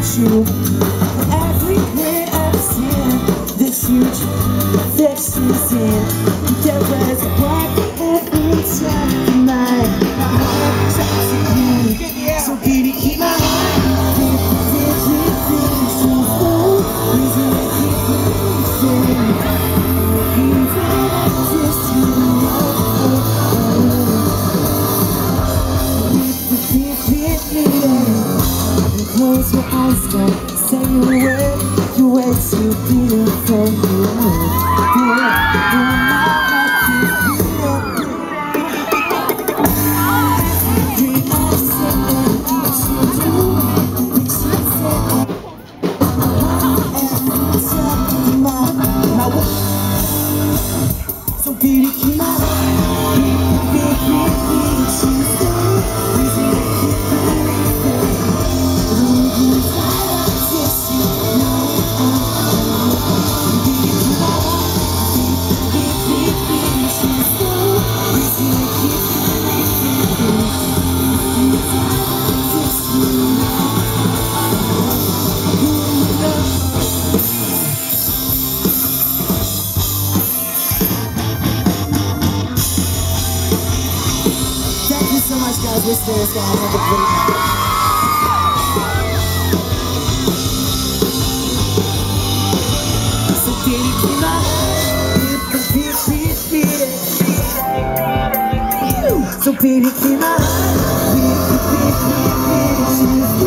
you. Everywhere I've seen this huge affection's in. There was a part inside of my heart tries to you. So baby, keep my heart so full. Reason to keep moving. Just you close your eyes, don't say a word. You're way too beautiful. You're my heart keeps beating. Every second that you do, makes me say, every step of my way. So baby, keep my heart beating. She's the reason I keep breathing. Thank you so much, guys. We're serious, guys. Have a great night. So baby, keep my heart beating. So baby, keep my heart beating.